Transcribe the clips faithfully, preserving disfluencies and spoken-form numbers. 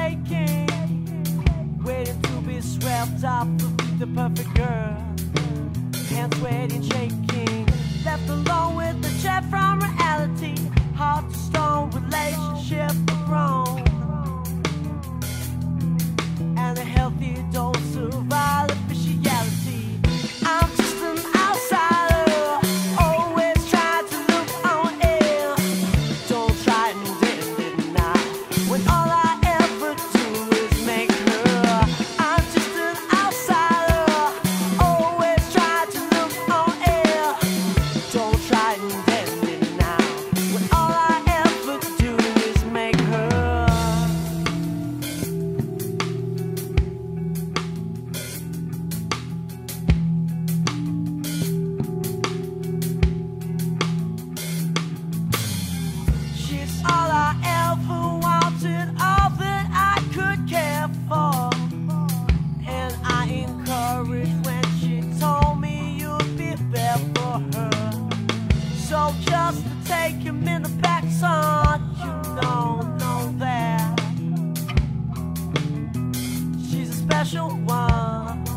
shaking, waiting to be swept up to be the perfect girl. Hands waiting, shaking, left alone with the jet from reality. Heart to stone, relationship grown, and a healthy dose of artificiality. I'm just an outsider, always trying to look on air. Don't try and end it now, when all I ever do is make her. I'm just an outsider, always trying to look on air. Don't try and end it now, when all I ever do is make her. She's all I ever wanted, all that I could care for. And I encouraged when she told me you'd be there for her. So just to take him in the back, son, you don't know that she's a special one.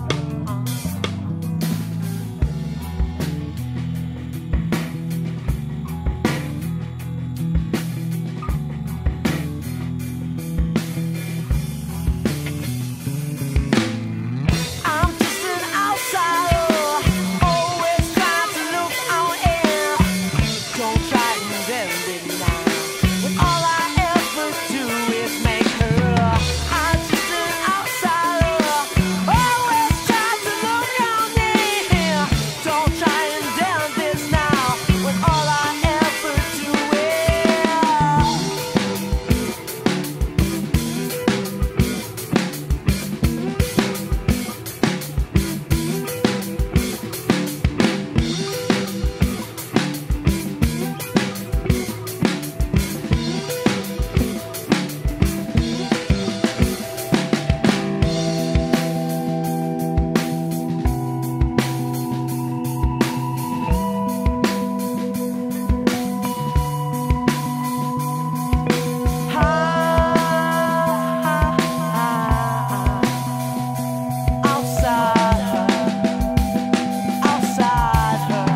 I'm just an outsider, always trying to look on air. Don't try and end it now, when all I ever do is make her. I'm just an outsider, always trying to look on air. Don't try and end this now, when all I ever do outside her, outside her.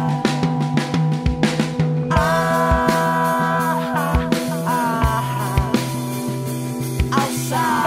Ah, ah, ah, outside.